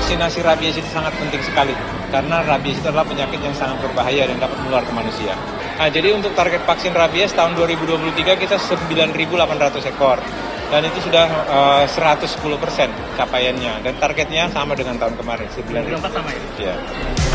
vaksinasi rabies itu sangat penting sekali karena rabies itu adalah penyakit yang sangat berbahaya dan dapat menular ke manusia. Nah, jadi untuk target vaksin rabies tahun 2023 kita 9.800 ekor dan itu sudah 110% capaiannya dan targetnya sama dengan tahun kemarin 9.000. Sama ya? Ya.